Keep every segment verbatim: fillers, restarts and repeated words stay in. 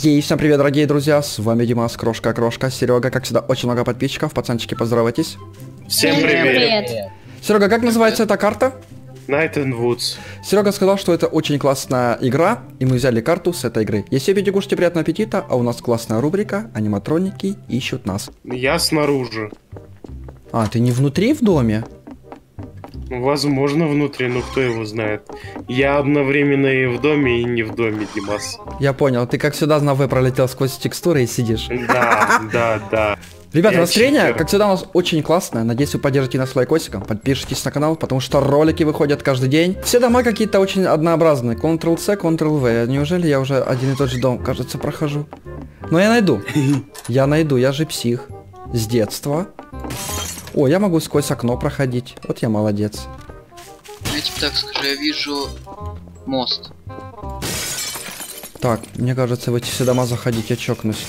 Ей, всем привет, дорогие друзья, с вами Димас, Крошка, Крошка, Серега, как всегда, очень много подписчиков, пацанчики, поздоровайтесь. Всем привет! привет. Серега, как называется эта карта? Night and Woods. Серега сказал, что это очень классная игра, и мы взяли карту с этой игры. Если пейте, кушайте, приятного аппетита, а у нас классная рубрика «Аниматроники ищут нас». Я снаружи. А, ты не внутри в доме? Возможно, внутри, но кто его знает. Я одновременно и в доме, и не в доме, Димас. Я понял, ты как всегда знал, пролетел сквозь текстуры и сидишь. Да, да, да. Ребята, настроение, как всегда, у нас очень классное. Надеюсь, вы поддержите нас лайкосиком, подпишитесь на канал, потому что ролики выходят каждый день. Все дома какие-то очень однообразные. контрол-C, контрол-V. Неужели я уже один и тот же дом, кажется, прохожу? Но я найду. Я найду, я же псих. С детства. О, я могу сквозь окно проходить. Вот я молодец. Я тебе так скажу, я вижу мост. Так, мне кажется, в эти все дома заходить, я чокнусь.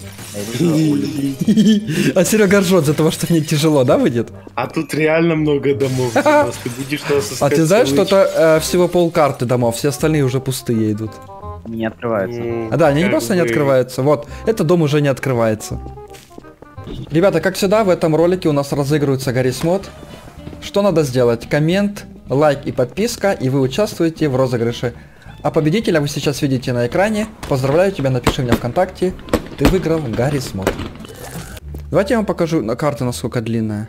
А Серега ржет за того, что мне тяжело, да, выйдет? А тут реально много домов. Ты будешь нас. А ты знаешь, что это всего полкарты домов, все остальные уже пустые идут. Не открываются. А да, они не просто не открываются. Вот, этот дом уже не открывается. Ребята, как всегда, в этом ролике у нас разыгрывается Гаррис Мод. Что надо сделать? Коммент, лайк и подписка, и вы участвуете в розыгрыше. А победителя вы сейчас видите на экране. Поздравляю тебя, напиши мне ВКонтакте. Ты выиграл Гаррис Мод. Давайте я вам покажу на карту, насколько длинная.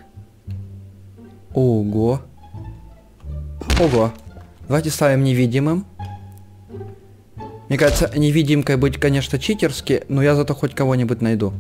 Ого. Ого. Давайте ставим невидимым. Мне кажется, невидимкой быть, конечно, читерски, но я зато хоть кого-нибудь найду.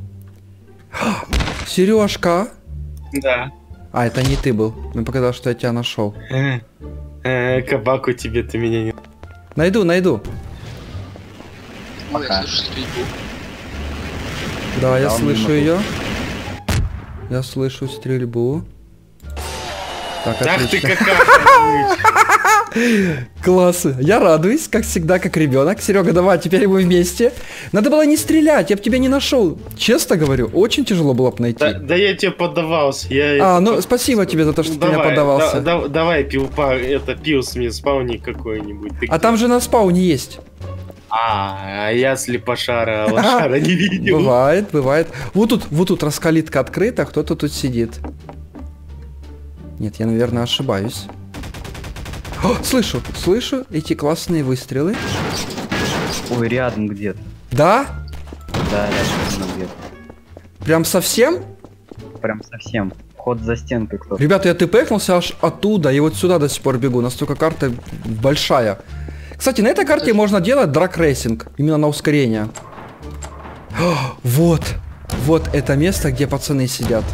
Сережка. Да. А, это не ты был. Мне показалось, что я тебя нашел. Кабаку тебе, ты меня не... Найду, найду. Ой, я слышу стрельбу. Да, я слышу ее. Я слышу стрельбу. Так, Ах ты отлично. какая! Класс. Я радуюсь, как всегда, как ребенок. Серега, давай, теперь мы вместе. Надо было не стрелять, я бы тебя не нашел. Честно говорю, очень тяжело было бы найти. Да, да я тебе поддавался. Я а, ну это... спасибо тебе за то, что давай, ты меня поддавался. Да, да, давай, пилпа, это пилс мне спауни какой-нибудь. А там же на спауне есть. А, а я слепошара, а лошара не видел. Бывает, бывает. Вот тут, вот тут раскалитка открыта, кто-то тут сидит. Нет, я, наверное, ошибаюсь. О, слышу, слышу эти классные выстрелы. Ой, рядом где-то. Да? Да, рядом где-то. Прям совсем? Прям совсем. Ход за стенкой кто-то. Ребята, я тпхнулся аж оттуда и вот сюда до сих пор бегу. Настолько карта большая. Кстати, на этой карте можно делать драг-рейсинг. Именно на ускорение. О, вот. Вот это место, где пацаны сидят.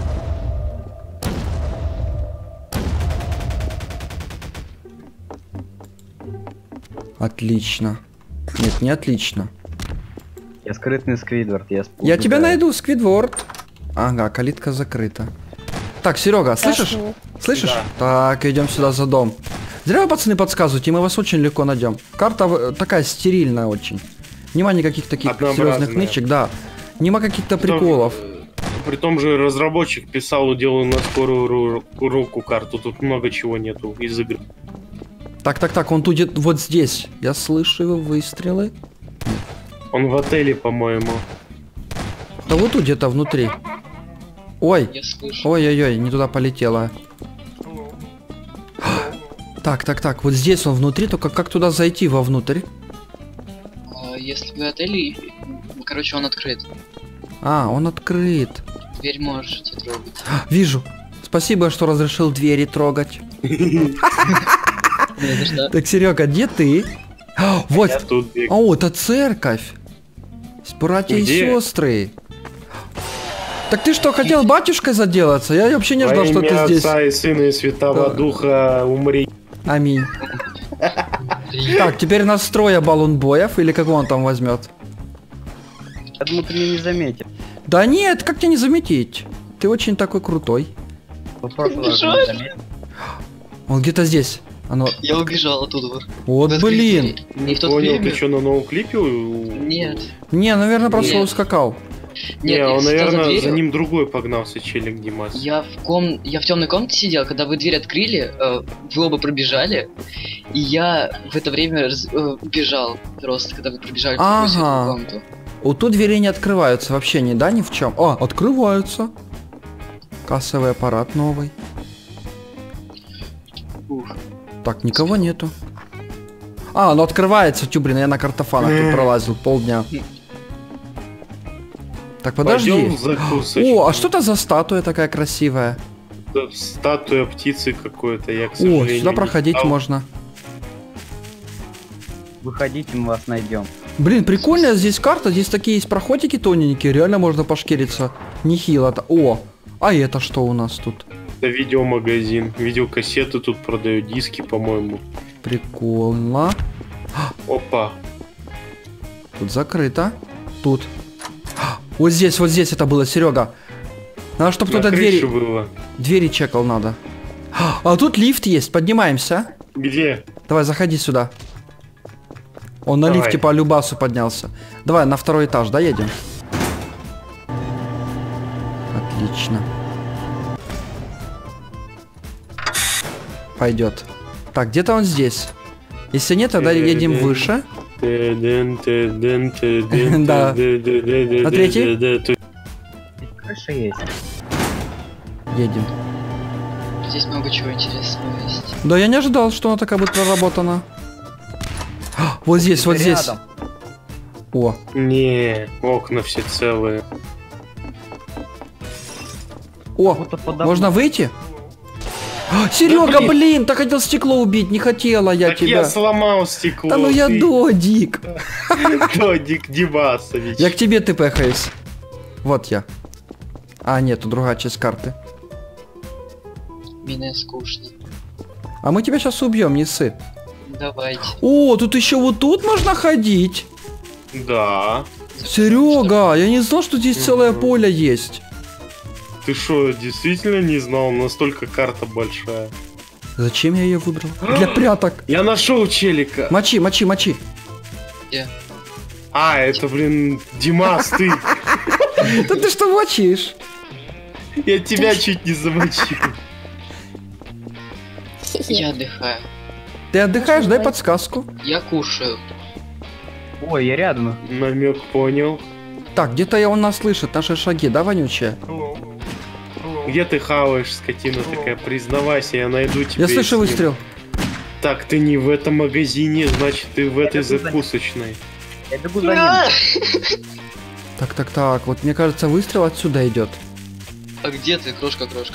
Отлично. Нет, не отлично. Я скрытный Сквидвард, я спу... Я тебя найду, Сквидворд. Ага, калитка закрыта. Так, Серега, слышишь? Слышишь? Да. Так, идем сюда за дом. Зря вы, пацаны, подсказываете, мы вас очень легко найдем. Карта такая стерильная очень. Нема никаких таких серьезных нычек, да. Нема каких-то приколов. При том же разработчик писал, делаю на скорую руку карту. Тут много чего нету из игры. Так, так, так, он тут вот здесь. Я слышу его выстрелы. Он в отеле, по-моему. Да вот тут где-то внутри. Ой. Ой-ой-ой, не туда полетела. Так, так, так, вот здесь он внутри, только как туда зайти вовнутрь? А, если вы отели, короче, он открыт. А, он открыт. Дверь можете трогать. Вижу. Спасибо, что разрешил двери трогать. Так, Серега, где ты? Вот. О, это церковь. Братья и сестры. Так ты что, хотел батюшкой заделаться? Я вообще не ждал, что ты здесь. Отца и Сына и Святого Духа, умри. Аминь. Так, теперь настроя баллонбоев, или кого он там возьмет? Я думаю, ты меня не заметил. Да нет, как тебя не заметить? Ты очень такой крутой. Он где-то здесь. Оно... Я убежал оттуда. Вот блин. Не понял, ты что, на новом клипе? Нет. Не, наверное, просто Нет. ускакал. Не, он, наверное, за ним другой погнался, челик Димас. Я в ком... я в темной комнате сидел, когда вы дверь открыли, э, вы оба пробежали, и я в это время раз... э, бежал просто, когда вы пробежали в ага. такую комнату. Вот тут двери не открываются вообще ни да, ни в чем. О, открываются. Кассовый аппарат новый. Ух. Так, никого нету. А, оно открывается, тю, блин, я на картофанах тут пролазил полдня. Так, подожди. Пойдем в закусочную. О, а что это за статуя такая красивая? Это статуя птицы какой-то, я, к О, сожалению, сюда не проходить читал. можно. Выходите, мы вас найдем. Блин, прикольная здесь карта, здесь такие есть проходики тоненькие, реально можно пошкериться. Нехило-то. О, а это что у нас тут? Это видеомагазин. Видеокассеты тут продают, диски, по-моему. Прикольно. Опа. Тут закрыто. Тут. Вот здесь, вот здесь это было, Серега. Надо, чтобы На кто-то крыше двери... было. Двери чекал надо. А тут лифт есть, поднимаемся. Где? Давай, заходи сюда. Он на Давай. лифте по Любасу поднялся. Давай, на второй этаж, да, едем? Отлично. Пойдет. Так, где-то он здесь. Если нет, тогда едем выше. Да. На третий? Крыша есть. Едем. Здесь много чего интересного есть. Да, я не ожидал, что она такая будет проработана. А, вот здесь, вот здесь. Рядом. О, Не, окна все целые. о, Будто подобно. можно выйти? А, Серега, блин. блин, так хотел стекло убить, не хотела я Так тебя. я сломал стекло. Да ну я ты- додик. Додик Димасович. Я к тебе тпхаюсь. Вот я. А, нет, тут другая часть карты. Мне скучно. А мы тебя сейчас убьем, не ссы. Давайте. О, тут еще вот тут можно ходить. Да. Серега, я не знал, что здесь целое Мгм. поле есть. Ты что, действительно не знал? Настолько карта большая. Зачем я ее выбрал? Для пряток. Я нашел челика. Мочи, мочи, мочи. А, это, блин, Димас, ты. Да ты что мочишь? Я тебя чуть не замочил. Я отдыхаю. Ты отдыхаешь, дай подсказку. Я кушаю. Ой, я рядом. Намек понял. Так, где-то я он нас слышит, наши шаги, да, вонючая? Где ты хаваешь, скотина такая? Признавайся, я найду тебя. Я и слышу сниму. выстрел. Так, ты не в этом магазине, значит, ты в этой иду за ним. закусочной. Я бегу за ним. Так, так, так, вот мне кажется, выстрел отсюда идет. А где ты, крошка-крошка?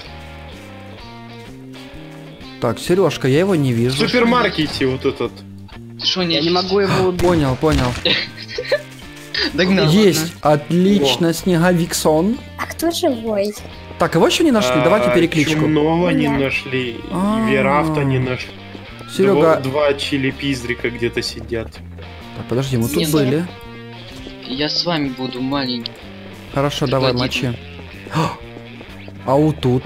Так, Сережка, я его не В вижу. супермаркете вот этот. Ты что, Я не могу его убить. Понял, понял. Догнал. Есть, отлично, снеговик сон. А кто живой? Так, его еще не нашли, давайте А, перекличку. Чумного не Понятно. нашли, А. и Верафта не нашли. Серега, Два, два чили-пиздрика где-то сидят. так, подожди, мы тут Нет. были. Я с вами буду, маленький. Хорошо, давай, Предводитель. мочи. А вот тут?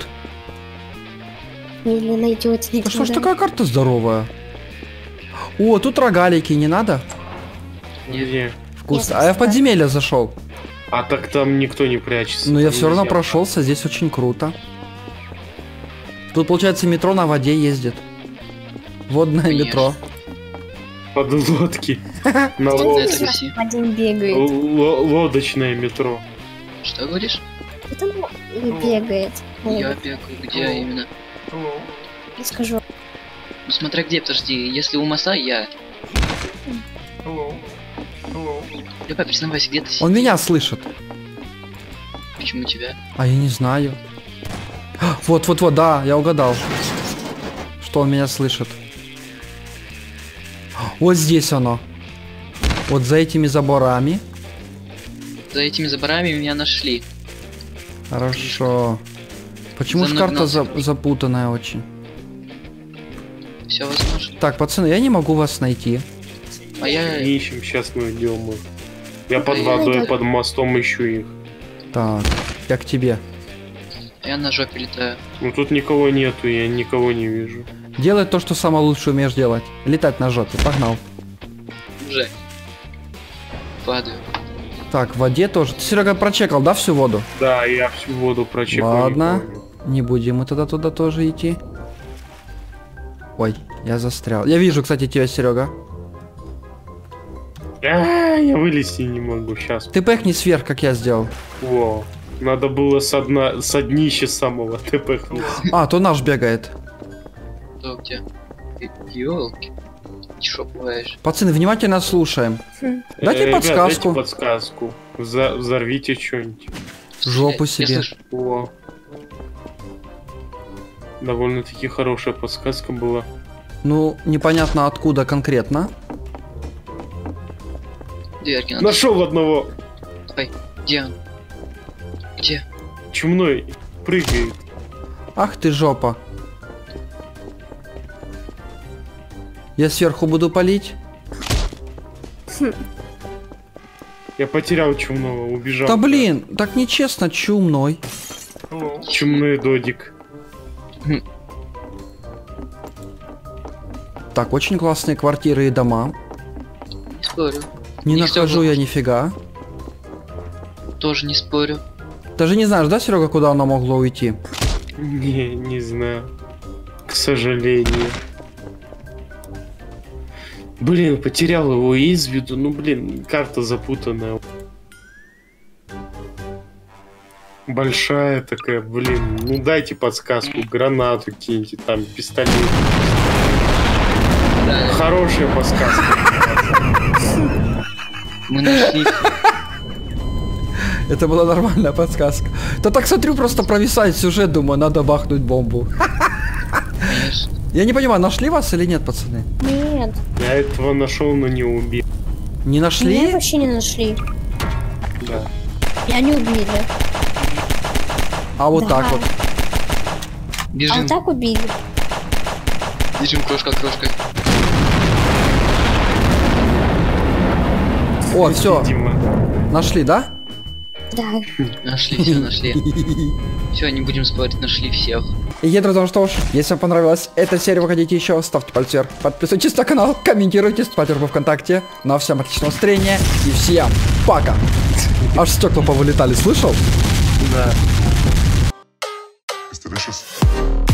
Или найдете Да никогда? что ж такая карта здоровая? О, тут рогалики, не надо? Где? Вкусно. Нет, А я в подземелье зашел. А так там никто не прячется. Но я там все равно нельзя. прошелся, здесь очень круто. Тут, получается, метро на воде ездит. Водное Конечно. метро. Под лодки. На Что Это лодке. здесь все. один бегает? Л- Лодочное метро. Что говоришь? Кто там бегает? Я бегаю. Где именно? Не скажу. Ну смотря где, подожди. Если у моста, я. Давай, признавайся, где ты сидишь? Он меня слышит. Почему тебя? А я не знаю. Вот, вот, вот, да, я угадал. Что он меня слышит. Вот здесь оно. Вот за этими заборами. За этими заборами меня нашли. Хорошо. Почему За ж мной карта за- гнался. запутанная очень? Все возможно. Так, пацаны, я не могу вас найти. А я... Ищем, сейчас мы идем. Я под Ой, водой, ой. под мостом ищу их. Так, я к тебе. Я на жопе летаю. Ну тут никого нету, я никого не вижу. Делай то, что самое лучшее умеешь делать. Летать на жопе, погнал. Уже. Падаю. Так, в воде тоже. Ты, Серега, прочекал, да, всю воду? Да, я всю воду прочекал. Ладно. никого нет. Не будем мы тогда туда тоже идти. Ой, я застрял. Я вижу, кстати, тебя, Серега. А, я вылезти не могу сейчас. Ты пэхни сверх, как я сделал. Во. Надо было с, одна... с днища самого ты пыхнуть. А, то наш бегает. Кто где? Ёлки. Чё пугаешь? Пацаны, внимательно слушаем. Дайте Э, ребят, подсказку. дайте подсказку. За- Взорвите что-нибудь. Жопу Я- я себе. слышу. Во. Довольно-таки хорошая подсказка была. Ну, непонятно откуда конкретно. Дверки надо. Нашел одного. Ой, где он? Где? Чумной прыгает. Ах ты жопа. Я сверху буду палить. Я потерял чумного, убежал. Да блин, так нечестно, чумной. Чумной додик. Так, очень классные квартиры и дома. Не спорю. Не Их всё нахожу было. я нифига. Тоже не спорю. Даже не знаешь, да, Серега, куда оно могло уйти? Не, не знаю. К сожалению. Блин, потерял его из виду. Ну, блин, карта запутанная. Большая такая, блин. Ну, дайте подсказку. Гранату киньте, там, пистолет. Да, Хорошая подсказка. мы нашли. Это была нормальная подсказка. Да так смотрю, просто провисает сюжет, думаю, надо бахнуть бомбу. Конечно. Я не понимаю, нашли вас или нет, пацаны? Нет. Я этого нашел, но не убил. Не Меня нашли? вообще не нашли. Да. Я не убили. А вот Да. так вот. А Бежим. вот так убили. Бежим, крошка, крошка. О, все, Дима. нашли, да? Да. Нашли, все нашли. Все, не будем спорить, нашли всех. И, друзья, ну что ж, если вам понравилась эта серия, вы хотите еще, ставьте палец вверх, подписывайтесь на канал, комментируйте, ставьте группу ВКонтакте. Ну а всем отличного настроения и всем пока. Аж стекла повылетали, слышал? Да. It's delicious.